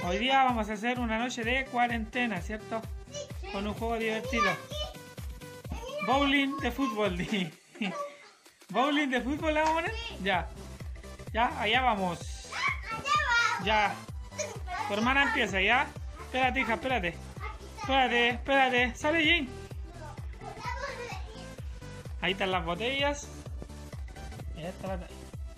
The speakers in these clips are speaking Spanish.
Hoy día vamos a hacer una noche de cuarentena, ¿cierto? Con un juego divertido. Bowling de fútbol. ¿Bowling de fútbol le vamos a poner? Ya. Ya, allá vamos. Ya. Tu hermana empieza, ¿ya? Espérate, hija, espérate. Espérate. Sale, Jane. Ahí están las botellas. Ahí está la...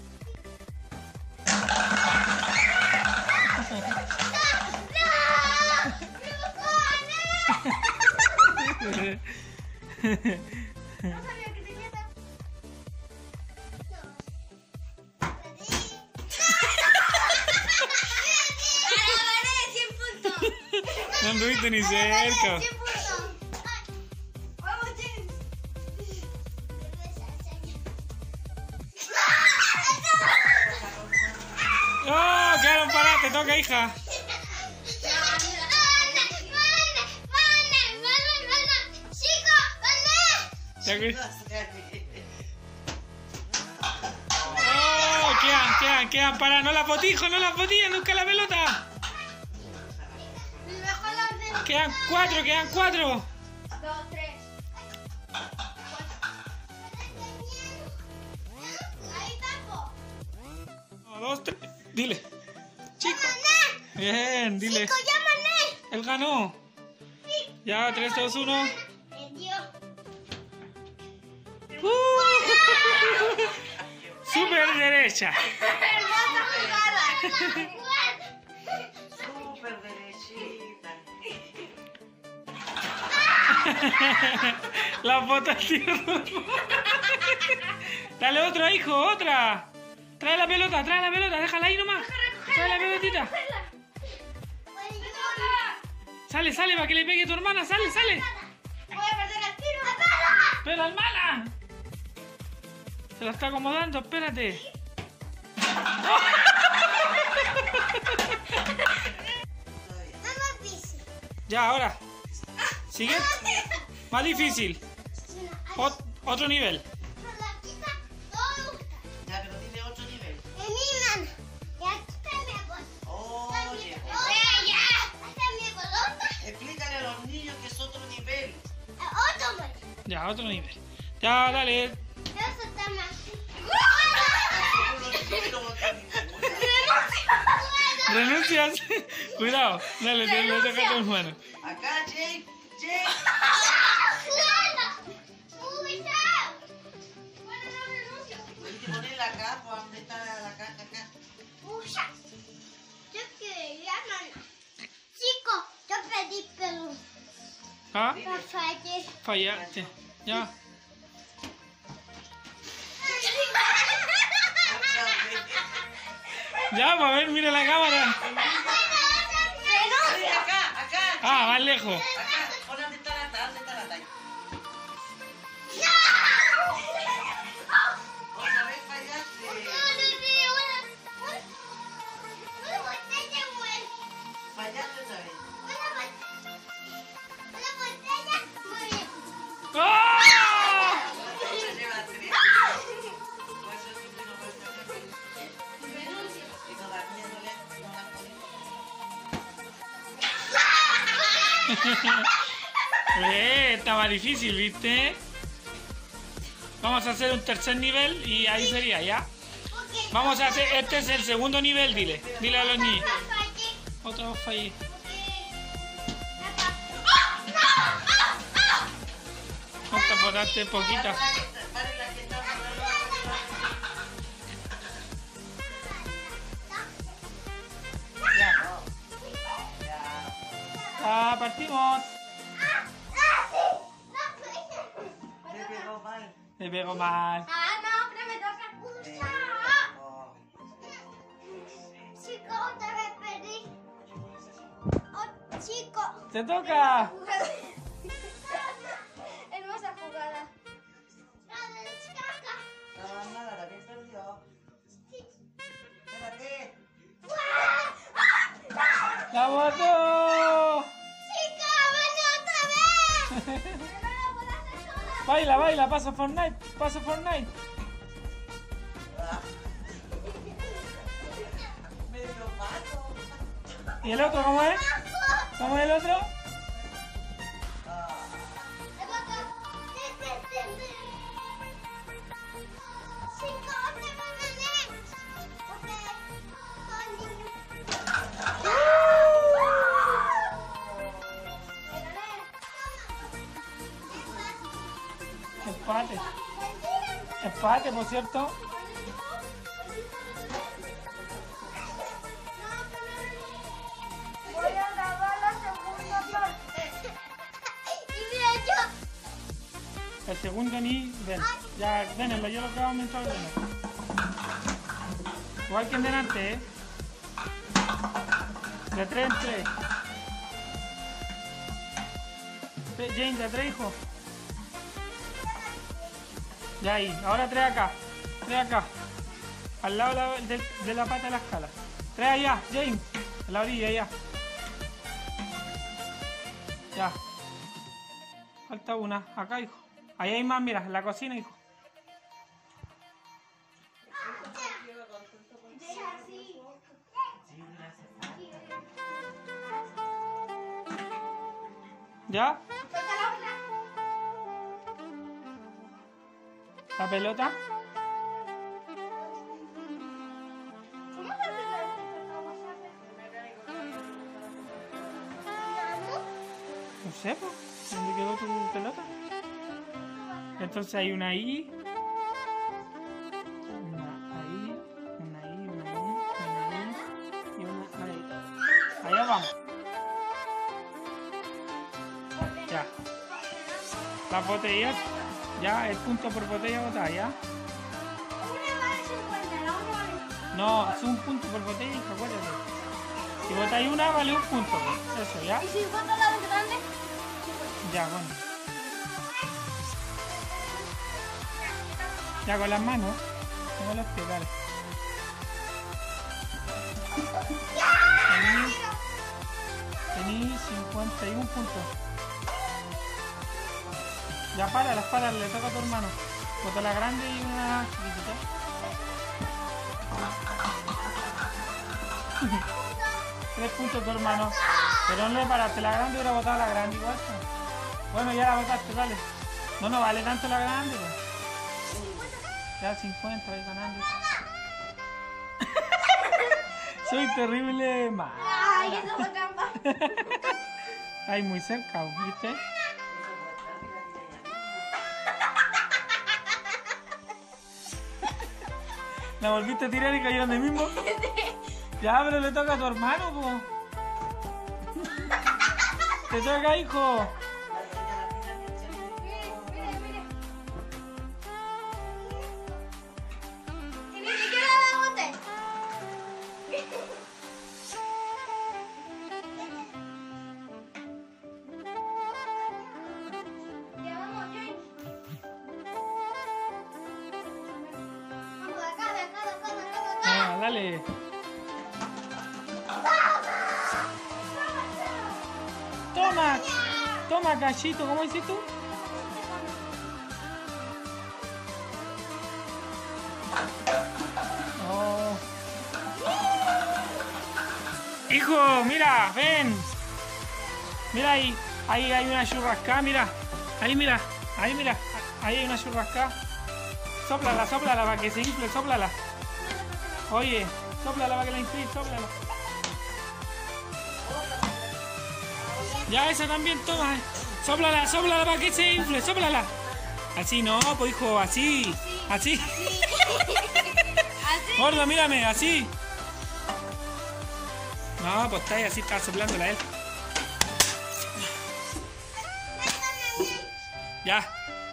No anduviste ni cerca. ¡Oh! Quedaron paradas, te toca, hija. ¡Oh! Quedan paradas. No las botillas, nunca la pelota. Quedan cuatro. 2, 3. 1, 2, 3. Dile. Chico. Bien, dile. Chico, llámame. Él ganó. Ya, 3, 2, 1. Super derecha. Hermosa jugada. Súper derechita. La bota, tío. Dale otro, hijo, otra. Trae la pelota, déjala ahí nomás. Trae la pelotita. Sale, para que le pegue a tu hermana, sale. Voy a perder el tiro. Espera, hermana. Se la está acomodando, espérate. Ya, ahora. Siguiente. Más difícil. Otro nivel. Ya, pero tiene otro nivel. Explícale a los niños que es otro nivel. Ya, otro nivel. Ya, dale. Renuncias. Cuidado. Dale, deja tus manos. Acá, Jake. Tienes que ponerla acá, pues, ¿dónde está la caja acá? Chico, yo pedí perdón. ¿Ah? No falles. Fallaste. Ya. Ya, para ver, mira la cámara. Acá. Ah, más lejos. Acá. ¿Dónde está la talla? Otra vez fallaste. Fallaste otra vez. ¡Oh! Otra lleva 3. Por eso siempre no puedes sacar. Y todavía no le... Está más difícil, ¿viste? Vamos a hacer un tercer nivel y ahí sería, ¿ya? Vamos a hacer, este es el segundo nivel, dile a los niños. Otro fallé. Hasta botaste poquita. Ya, partimos. Me pegó mal. No, pero me toca usar. Chico, otra vez perdí. Oh, chico. ¡Te toca! Hermosa jugada. Nada, también perdió. Espérate. ¡La botó! Chico, ven otra vez. Baila, pasa Fortnite. Medio pato. ¿Y el otro cómo es? ¿Cómo es el otro? Empate. Empate, por cierto. Voy a grabar la segunda parte. Y mira yo. El segundo ni ven. Ya, denlo, yo lo grabo mientras lo ven. Igual que en delante, ¿eh? De 3 en 3. James, de 3, hijo. Ya ahí, ahora 3 acá. 3 acá. Al lado de la pata de la escala. 3 allá, James. A la orilla, allá. Ya. Falta una. Acá, hijo. Ahí hay más, mira, en la cocina, hijo. ¿Ya? ¿La pelota? ¿Cómo se hace la No sé, pues. ¿Dónde quedó tu pelota? Entonces hay una ahí. Una ahí. Una ahí, una ahí, una ahí. Y una ahí. Allá vamos. Ya. Las botellas. Ya, el punto por botella botada, ¿ya? Una vale 50, la otra vale. No, es un punto por botella, hijo, acuérdate. Si botáis una, vale un punto, pues. Eso, ¿ya? ¿Y si boto la de grande? Ya, bueno. Ya con las manos. No los pies, dale. Tení 51 puntos. Ya para, le toca a tu hermano. Bota la grande y una chiquitita. Tres puntos tu hermano. Pero no le paraste, la grande hubiera botado la grande igual. Bueno, ya la botaste, dale. No vale tanto la grande. Pues. Ya 50, vais ganando. Soy terrible mal. Ay, eso fue trampa. Ay, muy cerca, ¿viste? La volviste a tirar y cayó donde mismo. Ya, pero le toca a tu hermano, po. Te toca, hijo. Mire, mire. Y ni siquiera la boté. Ya vamos, James. Vamos de acá, de acá, de acá, de acá, de acá. Ah, dale. Toma, toma, cachito, ¿cómo dices tú? Oh. Hijo, mira, ven. Mira ahí, ahí hay una churrascada, mira. Ahí mira, ahí mira, ahí hay una churrascada. Sóplala, sóplala para que se infle, sóplala. Oye, sóplala para que la infle, sóplala. Ya, esa también, toma. Sóplala, sóplala para que se infle, sóplala. Así no, pues hijo, así. Así. Así. Gordo, mírame, así. No, pues está ahí, así está soplándola a él. Ya.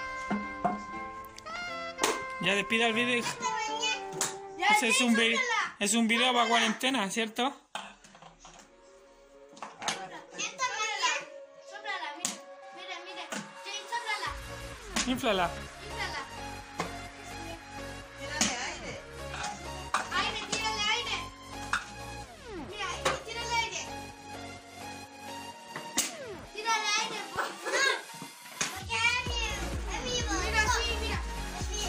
Ya despida el video. Ya, Ese es James, es un video para cuarentena, ¿cierto? sóplala, mira, mira, mira. James, sóplala, Inflala. inflala. Tírale aire. Aire, tírale aire. Mira, ahí, tírale aire. Tírale aire, por favor. Mira, así, mira.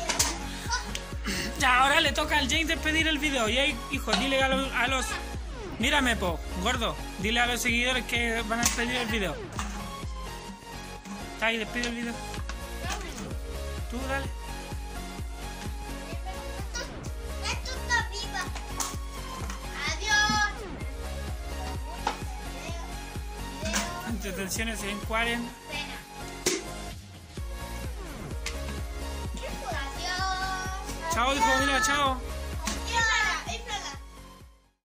Ya, ahora le toca al James despedir el video. Y ahí, hijo, dile a los Mírame, po, gordo. Dile a los seguidores que van a despedir el video. Ahí, despide el video. Tú, dale. Esto está viva. Adiós. Video. Entretenciones en 40. Pena. Adiós. Chao, hijo, mira, chao.